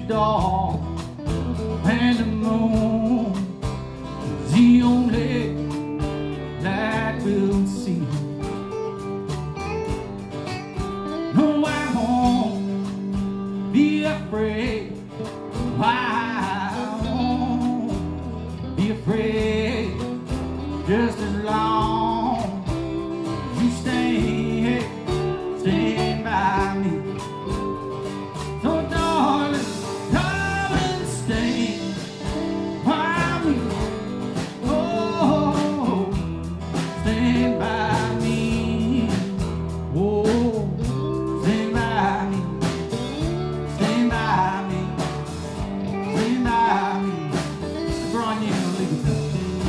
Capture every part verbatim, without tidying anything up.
door, and the moon is the only that we'll see. No, I won't be afraid. I won't be afraid, just as long as you stay, stay by me. So darling, darling, stay by me. Oh, stay by me. Oh, stay by me. Stay by me. Stay by me. Drawing you a little bit.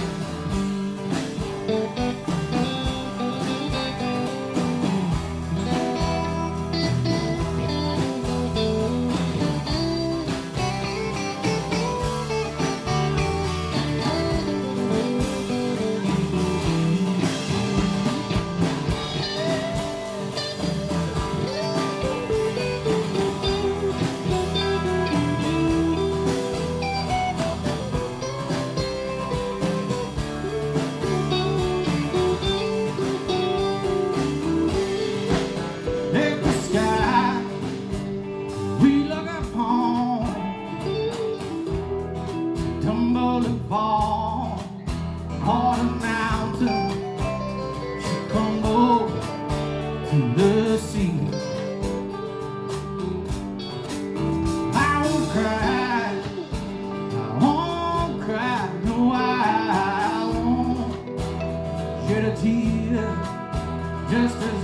Tumble and fall on a mountain, she crumbled to the sea. I won't cry, I won't cry, no I won't shed a tear, just as